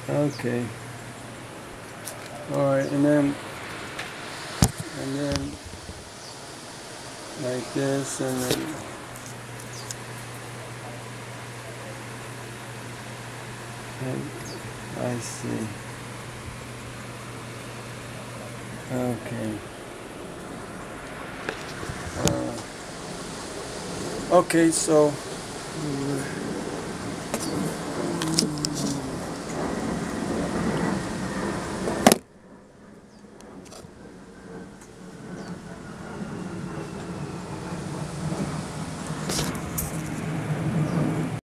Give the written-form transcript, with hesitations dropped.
Okay. All right, and then like this, and then I see. Okay. Okay, so